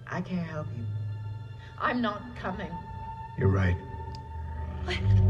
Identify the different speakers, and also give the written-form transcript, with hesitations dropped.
Speaker 1: I can't help you.
Speaker 2: I'm not coming.
Speaker 3: You're right.
Speaker 2: What?